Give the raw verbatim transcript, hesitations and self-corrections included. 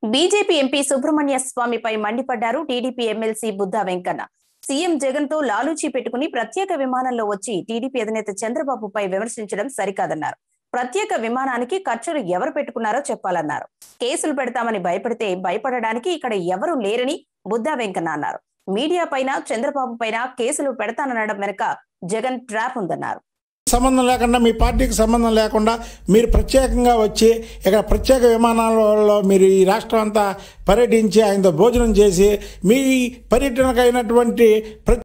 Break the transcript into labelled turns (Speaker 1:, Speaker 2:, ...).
Speaker 1: BJP MP Subrahmanya స్వామిపై మండిపడ్డారు TDP MLC Buddha Venkanna. CM Jagan తో లాలూచీ పెట్టుకుని ప్రత్యేక విమానంలో వచ్చి టీడీపీ అధినేత చంద్రబాబుపై విమర్శించడం సరికాదన్నారు. ప్రత్యేక విమానానికి ఖర్చులు ఎవరు పెట్టుకున్నారో చెప్పాలన్నారు. కేసులు పెడతామని భయపడితే భయపడడానికి ఇక్కడ ఎవరూ లేరని బుద్దా వెంకన్న అన్నారు. మీడియా పైన చంద్రబాబు పైన కేసులు పెడతాననడం వెనుక జగన్ ట్రాప్ ఉందన్నారు.
Speaker 2: సంబంధం లేకుండా మీ పార్టీకి సంబంధం లేకుండా మీరు ప్రత్యేకంగా వచ్చి ఇక్కడ ప్రత్యేక విమానాలలో మీరు ఈ రాష్ట్రం అంతా పర్యటించి ఆయనతో భోజనం చేసి మీ పర్యటనకు అయినటువంటి